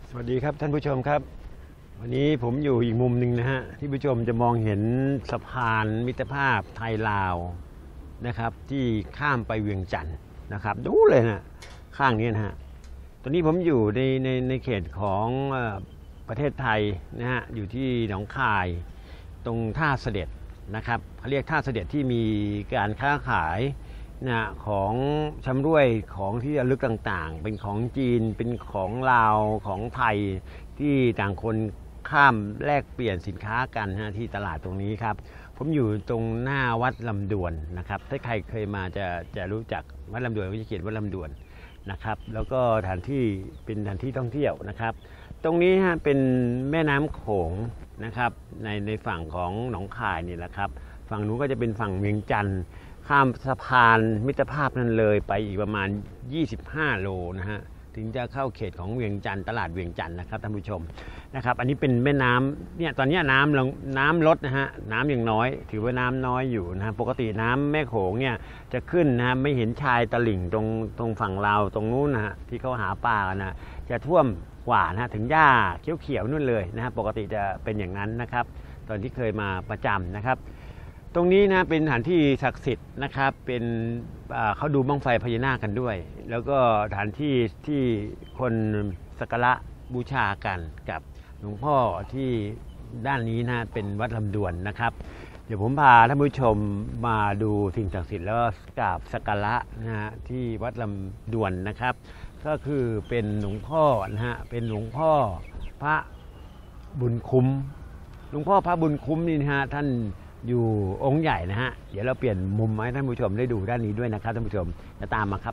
สวัสดีครับท่านผู้ชมครับวันนี้ผมอยู่อีกมุมหนึ่งนะฮะที่ผู้ชมจะมองเห็นสะพานมิตรภาพไทยลาวนะครับที่ข้ามไปเวียงจันทร์นะครับดูเลยนะข้างนี้นะฮะตอนนี้ผมอยู่ในเขตของประเทศไทยนะฮะอยู่ที่หนองคายตรงท่าเสด็จนะครับเขาเรียกท่าเสด็จที่มีการค้าขายนะของชำร่วยของที่ระลึกต่างๆเป็นของจีนเป็นของลาวของไทยที่ต่างคนข้ามแลกเปลี่ยนสินค้ากันนะที่ตลาดตรงนี้ครับผมอยู่ตรงหน้าวัดลำดวนนะครับถ้าใครเคยมาจะรู้จักวัดลำดวนวิจิตรวัดลำดวนนะครับแล้วก็สถานที่เป็นสถานที่ท่องเที่ยวนะครับตรงนี้ฮะเป็นแม่น้ำโขงนะครับในฝั่งของหนองคายนี่แหละครับฝั่งนู้นก็จะเป็นฝั่งเวียงจันทร์ข้ามสะพานมิตรภาพนั้นเลยไปอีกประมาณ25โลนะฮะถึงจะเข้าเขตของเวียงจันทร์ตลาดเวียงจันทร์นะครับท่านผู้ชมนะครับอันนี้เป็นแม่น้ำเนี่ยตอนนี้น้ำลดนะฮะน้ำยังน้อยถือว่าน้ำน้อยอยู่นะปกติน้ำแม่โขงเนี่ยจะขึ้นนะไม่เห็นชายตลิ่งตรงฝั่งลาวตรงนู้นนะฮะที่เขาหาปลากันนะจะท่วมกว่านะถึงหญ้าเขียวๆนู่นเลยนะฮะปกติจะเป็นอย่างนั้นนะครับตอนที่เคยมาประจำนะครับตรงนี้นะเป็นสถานที่ศักดิ์สิทธิ์นะครับเป็นเขาดูบั้งไฟพญานาคกันด้วยแล้วก็สถานที่ที่คนสักการะบูชากันกับหลวงพ่อที่ด้านนี้นะเป็นวัดลำดวนนะครับเดี๋ยวผมพาท่านผู้ชมมาดูสิ่งศักดิ์สิทธิ์แล้วก็กราบสักการะนะฮะที่วัดลำดวนนะครับก็คือเป็นหลวงพ่อนะฮะเป็นหลวงพ่อพระบุญคุ้มหลวงพ่อพระบุญคุ้มนี่นะฮะท่านอยู่องค์ใหญ่นะฮะเดี๋ยวเราเปลี่ยนมุมให้ท่านผู้ชมได้ดูด้านนี้ด้วยนะครับท่านผู้ชมจะตามมาครับ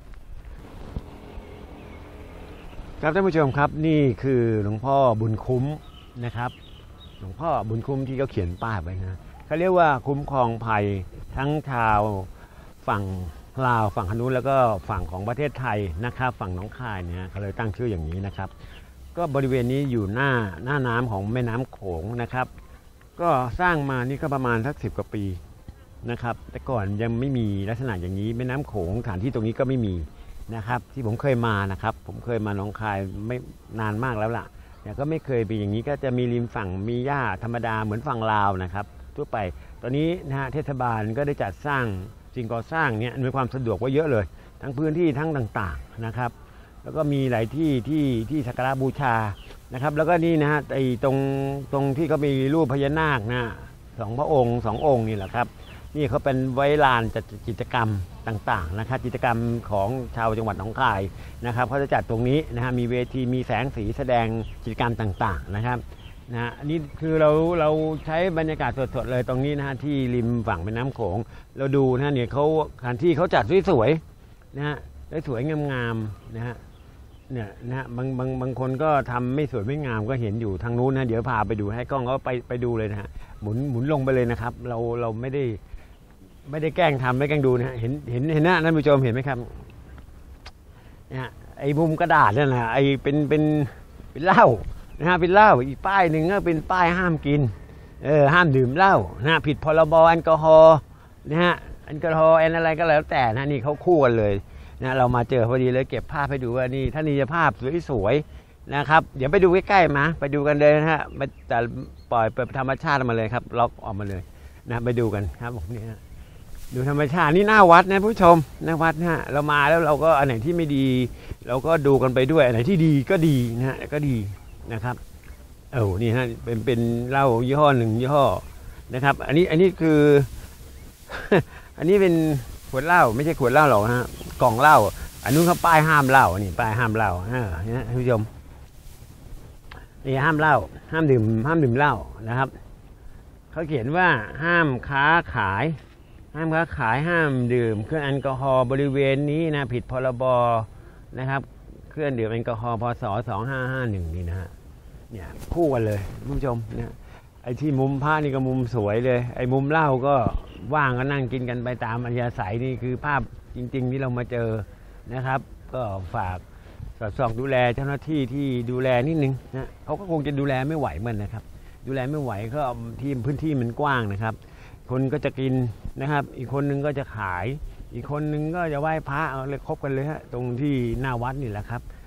ครับท่านผู้ชมครับนี่คือหลวงพ่อบุญคุ้มนะครับหลวงพ่อบุญคุ้มที่เขาเขียนป้ายไว้นะเขาเรียกว่าคุ้มครองภัยทั้งชาวฝั่งลาวฝั่งฮานุแล้วก็ฝั่งของประเทศไทยนะครับฝั่งหนองคายเนี่ยเขาเลยตั้งชื่ออย่างนี้นะครับก็บริเวณนี้อยู่หน้าน้ำของแม่น้ำโขงนะครับก็สร้างมานี่ก็ประมาณสัก10 กว่าปีนะครับแต่ก่อนยังไม่มีลักษณะอย่างนี้แม่น้ำโขงสถานที่ตรงนี้ก็ไม่มีนะครับที่ผมเคยมานะครับผมเคยมาหนองคายไม่นานมากแล้วล่ะแต่ก็ไม่เคยเป็นอย่างนี้ก็จะมีริมฝั่งมีหญ้าธรรมดาเหมือนฝั่งลาวนะครับทั่วไปตอนนี้นะฮะเทศบาลก็ได้จัดสร้างสิ่งก่อสร้างเนี่ยมีความสะดวกไว้เยอะเลยทั้งพื้นที่ทั้งต่างๆนะครับแล้วก็มีหลายที่ที่สักการะบูชานะครับแล้วก็นี่นะฮะไอ้ตรงที่เขามีรูปพญานาคนะ2 พระองค์ 2 องค์นี่แหละครับนี่เขาเป็นไว้ลานจัดกิจกรรมต่างๆนะครับกิจกรรมของชาวจังหวัดหนองคายนะครับเขาจะจัดตรงนี้นะฮะมีเวทีมีแสงสีแสดงกิจกรรมต่างๆนะครับนะอันนี้คือเราใช้บรรยากาศสดๆเลยตรงนี้นะฮะที่ริมฝั่งแม่น้ำโขงเราดูนะเนี่ยเขาสถานที่เขาจัดสวยๆนะฮะสวยงามๆนะฮะเนี่ยนะฮะบางคนก็ทำไม่สวยไม่งามก็เห็นอยู่ทางนู้นนะเดี๋ยวพาไปดูให้กล้องเขาไปดูเลยนะฮะหมุนลงไปเลยนะครับเราไม่ได้แกล้งทำไม่แกล้งดูนะฮะเห็นนะท่านผู้ชมเห็นไหมครับนะไอ้มุมกระดาษนั่นแหละไอ้เป็นเหล้านะฮะเป็นเหล้าอีกป้ายหนึ่งก็เป็นป้ายห้ามกินห้ามดื่มเหล้านะผิดพรบแอลกอฮอล์นะฮะแอลกอฮอล์อะไรก็แล้วแต่นะนี่เขาคู่กันเลยนะเรามาเจอพอดีเลยเก็บภาพให้ดูว่านี่ท่านนี้ภาพสวยๆนะครับเดี๋ยวไปดูใกล้ๆมาไปดูกันเลยนะฮะแต่ปล่อยเปิดธรรมชาติมาเลยครับล็อกออกมาเลยนะไปดูกันครับผมนี่นะดูธรรมชาตินี่หน้าวัดนะผู้ชมหน้าวัดนะฮะเรามาแล้วเราก็อันไหนที่ไม่ดีเราก็ดูกันไปด้วยอันไหนที่ดีก็ดีนะฮะก็ดีนะครับนี่ฮะเป็นเหล้ายี่ห้อหนึ่งยี่ห้อนะครับอันนี้คือ อันนี้เป็นขวดเหล้าไม่ใช่ขวดเหล้าหรอกฮะกล่องเหล้าอันนู้นเขาป้ายห้ามเหล้านี่ป้ายห้ามเหล้าเนี่ยท่านผู้ชมนี่ห้ามเหล้าห้ามดื่มเหล้านะครับเขาเขียนว่าห้ามค้าขายห้ามดื่มเครื่องแอลกอฮอล์บริเวณนี้นะผิดพรบนะครับเครื่องดื่มแอลกอฮอล์พศ2551นี่นะฮะเนี่ยคู่กันเลยท่านผู้ชมเนี่ยไอ้ที่มุมผ้านี่ก็มุมสวยเลยไอ้มุมเหล้าก็ว่างก็นั่งกินกันไปตามอัธยาศัยนี่คือภาพจริงๆที่เรามาเจอนะครับก็ฝากสอดส่องดูแลเจ้าหน้าที่ที่ดูแลนิดนึงนะเขาก็คงจะดูแลไม่ไหวเหมือนนะครับดูแลไม่ไหวก็ที่พื้นที่มันกว้างนะครับคนก็จะกินนะครับอีกคนนึงก็จะขายอีกคนนึงก็จะไหว้พระเอาเลยคบกันเลยฮะตรงที่หน้าวัดนี่แหละครับ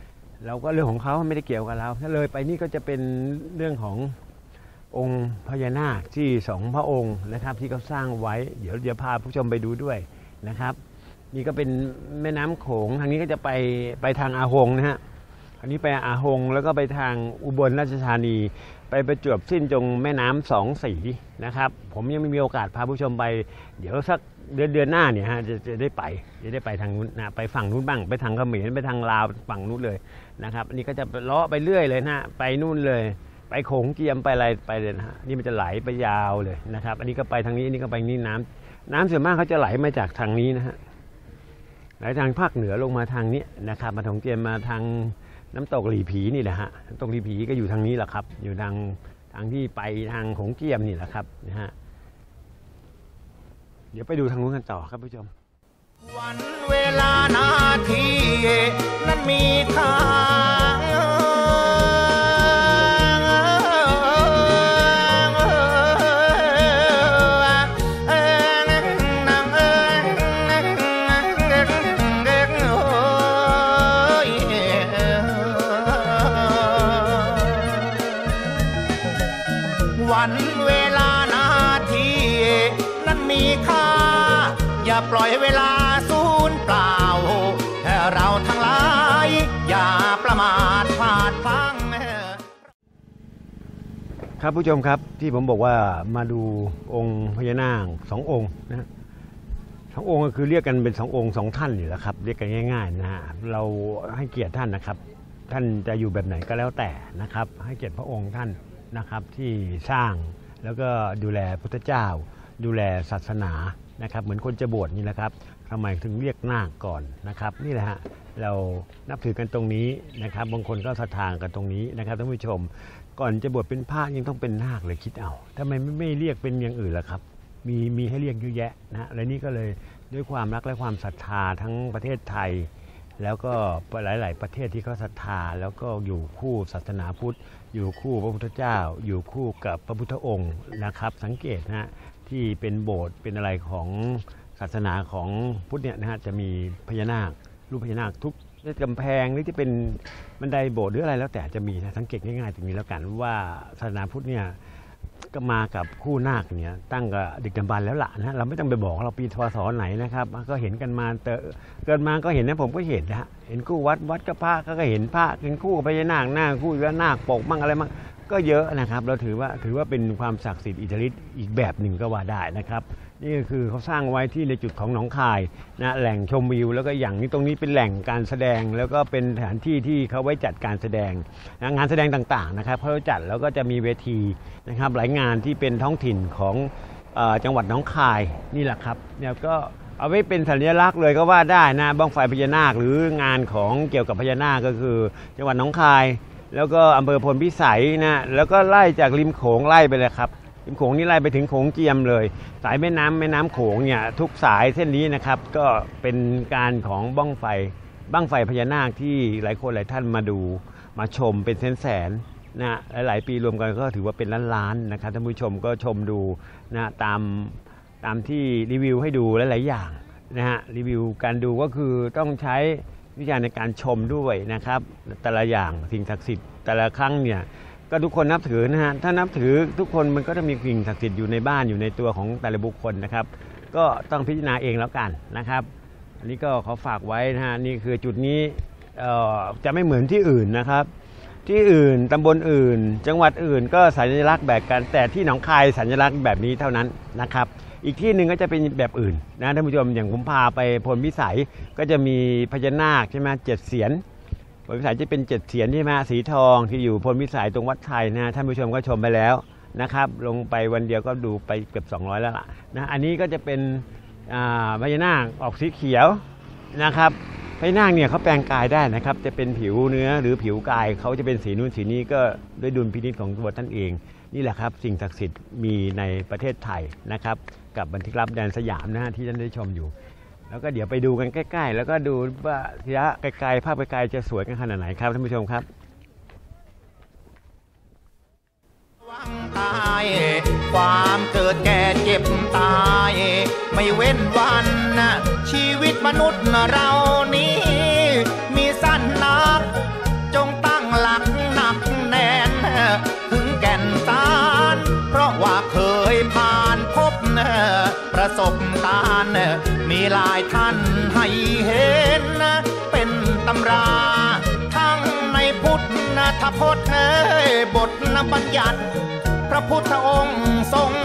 เราก็เรื่องของเขาไม่ได้เกี่ยวกับเราถ้าเลยไปนี่ก็จะเป็นเรื่องขององค์พญานาคที่2พระองค์นะครับที่เขาสร้างไว้เดี๋ยวพาผู้ชมไปดูด้วยนะครับนี่ก็เป็นแม่น้ำโขงทางนี้ก็จะไปทางอาหงนะฮะอันนี้ไปอาหงแล้วก็ไปทางอุบลราชธานีไปประจวบสิ้นตรงแม่น้ำ2 สีนะครับผมยังไม่มีโอกาสพาผู้ชมไปเดี๋ยวสักเดือนหน้าเนี่ยฮะจะได้ไปทางนู้นนะไปฝั่งนู้นบ้างไปทางเขมรไปทางลาวฝั่งนู้นเลยนะครับอันนี้ก็จะเลาะไปเรื่อยเลยนะไปนู่นเลยไปโขงเจียมไปอะไรไปเลยนะฮะนี่มันจะไหลไปยาวเลยนะครับอันนี้ก็ไปทางนี้อันนี้ก็ไปนี่น้ำส่วนมากเขาจะไหลมาจากทางนี้นะฮะไหลทางภาคเหนือลงมาทางนี้นะครับมาโขงเจียมมาทางน้ำตกหลีผีนี่แหละฮะน้ำตกหลีผีก็อยู่ทางนี้แหละครับอยู่ทางที่ไปทางโขงเจียมนี่แหละครับนะฮะเดี๋ยวไปดูทางนู้นกันต่อครับผู้ชมวันเวลานาทีนั้นมีค่าวันเวลานาทีนั้นมีค่าอย่าปล่อยเวลาสูญเปล่าให้เราทั้งหลายอย่าประมาทพลาดพลั้งครับผู้ชมครับที่ผมบอกว่ามาดูองค์พญานาค2 องค์นะ2 องค์ก็คือเรียกกันเป็น2 องค์2 ท่านนี่แหละครับเรียกกันง่ายๆนะฮะเราให้เกียรติท่านนะครับท่านจะอยู่แบบไหนก็แล้วแต่นะครับให้เกียรติพระองค์ท่านนะครับที่สร้างแล้วก็ดูแลพุทธเจ้าดูแลศาสนานะครับเหมือนคนจะบวชนี่แหละครับทำไมถึงเรียกนาคก่อนนะครับนี่แหละฮะเรานับถือกันตรงนี้นะครับบางคนก็ศรัทธากันตรงนี้นะครับท่านผู้ชมก่อนจะบวชเป็นพระยังต้องเป็นนาคเลยคิดเอาทำไมไม่เรียกเป็นอย่างอื่นล่ะครับมีให้เรียกเยอะแยะนะและนี่ก็เลยด้วยความรักและความศรัทธาทั้งประเทศไทยแล้วก็หลายๆประเทศที่เขาศรัทธาแล้วก็อยู่คู่ศาสนาพุทธอยู่คู่พระพุทธเจ้าอยู่คู่กับพระพุทธองค์นะครับสังเกตนะที่เป็นโบสถ์เป็นอะไรของศาสนาของพุทธเนี่ยนะฮะจะมีพญานาครูปพญานาคทุกกำแพงหรือที่เป็นบันไดโบสถ์หรืออะไรแล้วแต่จะมีสังเกตง่ายๆตรงนี้แล้วกันว่าศาสนาพุทธเนี่ยก็มากับคู่นาคเนี่ยตั้งกับดึกดำบรรพ์แล้วล่ะนะเราไม่ต้องไปบอกเราปีพศไหนนะครับก็เห็นกันมาเกิดมาก็เห็นนะผมก็เห็นนะเห็นคู่วัดกับพระก็เห็นพระเป็นคู่กับพญานาคหน้าคู่กับนาคปกมั่งอะไรมั่งก็เยอะนะครับเราถือว่าเป็นความศักดิ์สิทธิ์อิทธิฤทธิ์อีกแบบหนึ่งก็ว่าได้นะครับนี่ก็คือเขาสร้างไว้ที่ในจุดของหนองคายนะแหล่งชมวิวแล้วก็อย่างนี้ตรงนี้เป็นแหล่งการแสดงแล้วก็เป็นสถานที่ที่เขาไว้จัดการแสดงงานแสดงต่างๆนะครับเขาจัดแล้วก็จะมีเวทีนะครับหลายงานที่เป็นท้องถิ่นของจังหวัดหนองคายนี่แหละครับเนี่ยก็เอาไว้เป็นสัญลักษณ์เลยก็ว่าได้นะบั้งไฟพญานาคหรืองานของเกี่ยวกับพญานาคก็คือจังหวัดหนองคายแล้วก็อำเภอพลพิสัยนะแล้วก็ไล่จากริมโขงไล่ไปเลยครับริมโขงนี่ไล่ไปถึงโขงเจียมเลยสายแม่น้ำโขงเนี่ยทุกสายเส้นนี้นะครับก็เป็นการของบั้งไฟพญานาคที่หลายคนหลายท่านมาดูมาชมเป็นแสนนะหลายปีรวมกันก็ถือว่าเป็นล้านๆนะครับท่านผู้ชมก็ชมดูนะตามที่รีวิวให้ดูหลายๆอย่างนะฮะรีวิวการดูก็คือต้องใช้วิธีในการชมด้วยนะครับแต่ละอย่างสิ่งศักดิ์สิทธิ์แต่ละครั้งเนี่ยก็ทุกคนนับถือนะฮะถ้านับถือทุกคนมันก็จะมีสิ่งศักดิ์สิทธิ์อยู่ในบ้านอยู่ในตัวของแต่ละบุคคลนะครับก็ต้องพิจารณาเองแล้วกันนะครับอันนี้ก็ขอฝากไว้นะฮะนี่คือจุดนี้จะไม่เหมือนที่อื่นนะครับที่อื่นตำบลอื่นจังหวัดอื่นก็สัญลักษณ์แบบกันแต่ที่หนองคายสัญลักษณ์แบบนี้เท่านั้นนะครับอีกที่หนึ่งก็จะเป็นแบบอื่นนะท่านผู้ชมอย่างผมพาไปพลพิสัยก็จะมีพญานาคใช่ไหม7 เสียนพลพิสัยจะเป็น7 เสียนใช่ไหมสีทองที่อยู่พลพิสัยตรงวัดไทยนะท่านผู้ชมก็ชมไปแล้วนะครับลงไปวันเดียวก็ดูไปเกือบ200แล้วล่ะนะอันนี้ก็จะเป็นพญานาคออกสีเขียวนะครับพญานาคเนี่ยเขาแปลงกายได้นะครับจะเป็นผิวเนื้อหรือผิวกายเขาจะเป็นสีนู้นสีนี้ก็ด้วยดุลพินิจของตัวท่านเองนี่แหละครับสิ่งศักดิ์สิทธิ์มีในประเทศไทยนะครับกับบันทึกลับแดนสยามนะฮะที่ท่านได้ชมอยู่แล้วก็เดี๋ยวไปดูกันใกล้ๆแล้วก็ดูว่าระยะไกลๆภาพไกลๆจะสวยกันขนาดไหนครับท่านผู้ชมครับตายความเกิดแก่เจ็บตายไม่เว้นวันนะชีวิตมนุษย์เรานี้มีสั้นนักจงหลายท่านให้เห็นเป็นตำราทั้งในพุทธพจน์บทบัญญัติพระพุทธองค์ทรง